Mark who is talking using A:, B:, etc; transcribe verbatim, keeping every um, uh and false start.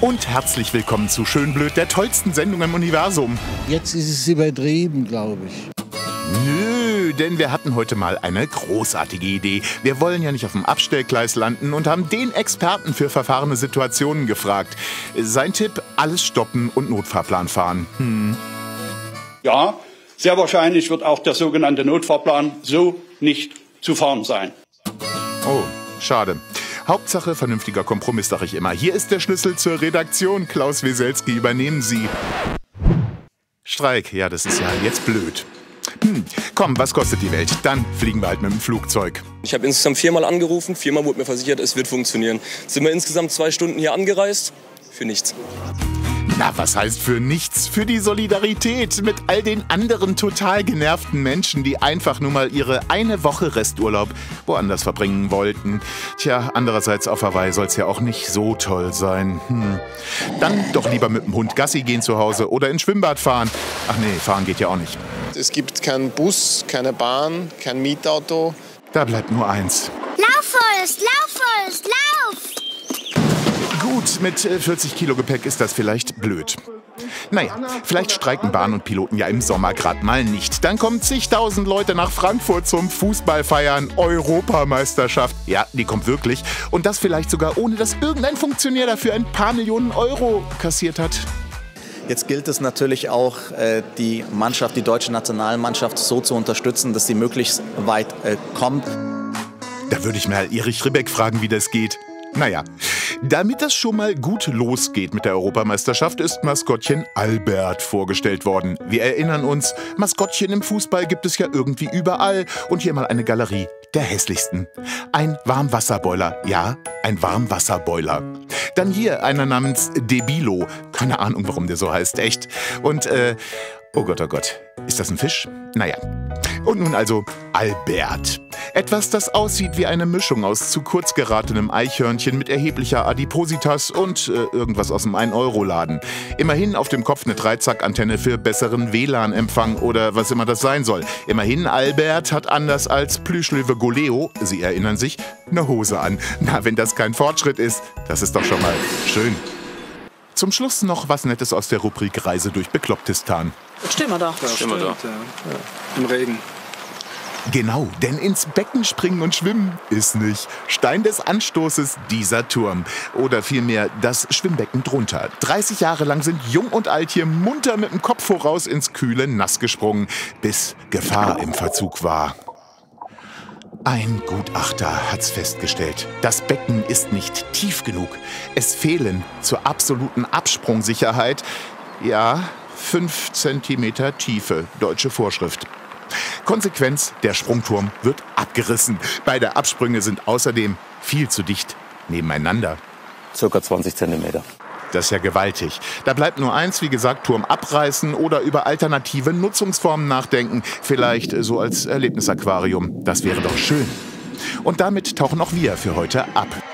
A: Und herzlich willkommen zu Schönblöd, der tollsten Sendung im Universum.
B: Jetzt ist es übertrieben, glaube ich.
A: Nö, denn wir hatten heute mal eine großartige Idee. Wir wollen ja nicht auf dem Abstellgleis landen und haben den Experten für verfahrene Situationen gefragt. Sein Tipp, alles stoppen und Notfahrplan fahren. Hm.
C: Ja, sehr wahrscheinlich wird auch der sogenannte Notfahrplan so nicht zu fahren sein.
A: Oh, schade. Hauptsache vernünftiger Kompromiss, sag ich immer. Hier ist der Schlüssel zur Redaktion. Klaus Weselski, übernehmen Sie. Streik, ja, das ist ja jetzt blöd. Hm, komm, was kostet die Welt? Dann fliegen wir halt mit dem Flugzeug.
D: Ich habe insgesamt viermal angerufen, viermal wurde mir versichert, es wird funktionieren. Sind wir insgesamt zwei Stunden hier angereist? Für nichts.
A: Na, was heißt für nichts? Für die Solidarität mit all den anderen total genervten Menschen, die einfach nur mal ihre eine Woche Resturlaub woanders verbringen wollten. Tja, andererseits auf Hawaii soll's ja auch nicht so toll sein. Hm. Dann doch lieber mit dem Hund Gassi gehen zu Hause oder ins Schwimmbad fahren. Ach nee, fahren geht ja auch nicht.
E: Es gibt keinen Bus, keine Bahn, kein Mietauto.
A: Da bleibt nur eins.
F: Lauf, Forrest, lauf, Forrest, lauf!
A: Gut, mit vierzig Kilo Gepäck ist das vielleicht blöd. Naja, vielleicht streiken Bahn und Piloten ja im Sommer gerade mal nicht. Dann kommen zigtausend Leute nach Frankfurt zum Fußball feiern. Europameisterschaft. Ja, die kommt wirklich. Und das vielleicht sogar ohne, dass irgendein Funktionär dafür ein paar Millionen Euro kassiert hat.
G: Jetzt gilt es natürlich auch, die Mannschaft, die deutsche Nationalmannschaft so zu unterstützen, dass sie möglichst weit kommt.
A: Da würde ich mal Erich Ribbeck fragen, wie das geht. Naja, damit das schon mal gut losgeht mit der Europameisterschaft, ist Maskottchen Albert vorgestellt worden. Wir erinnern uns, Maskottchen im Fußball gibt es ja irgendwie überall. Und hier mal eine Galerie der hässlichsten. Ein Warmwasserboiler. Ja, ein Warmwasserboiler. Dann hier einer namens Debilo. Keine Ahnung, warum der so heißt, echt. Und, äh, oh Gott, oh Gott. Ist das ein Fisch? Naja. Und nun also Albert. Etwas, das aussieht wie eine Mischung aus zu kurz geratenem Eichhörnchen mit erheblicher Adipositas und äh, irgendwas aus dem ein Euro Laden. Immerhin auf dem Kopf eine Dreizack-Antenne für besseren W L A N-Empfang oder was immer das sein soll. Immerhin, Albert hat anders als Plüschlöwe Goleo, Sie erinnern sich, eine Hose an. Na, wenn das kein Fortschritt ist, das ist doch schon mal schön. Zum Schluss noch was Nettes aus der Rubrik Reise durch Beklopptistan.
H: Stehen wir da.
I: Ja, stehen wir da. Ja. Ja. Im Regen.
A: Genau, denn ins Becken springen und schwimmen ist nicht. Stein des Anstoßes dieser Turm. Oder vielmehr das Schwimmbecken drunter. dreißig Jahre lang sind Jung und Alt hier munter mit dem Kopf voraus ins kühle Nass gesprungen, bis Gefahr im Verzug war. Ein Gutachter hat's festgestellt. Das Becken ist nicht tief genug. Es fehlen zur absoluten Absprungsicherheit, ja, fünf Zentimeter Tiefe, deutsche Vorschrift. Konsequenz, der Sprungturm wird abgerissen. Beide Absprünge sind außerdem viel zu dicht nebeneinander.
J: Circa zwanzig Zentimeter.
A: Das ist ja gewaltig. Da bleibt nur eins, wie gesagt, Turm abreißen oder über alternative Nutzungsformen nachdenken. Vielleicht so als Erlebnisaquarium. Das wäre doch schön. Und damit tauchen auch wir für heute ab.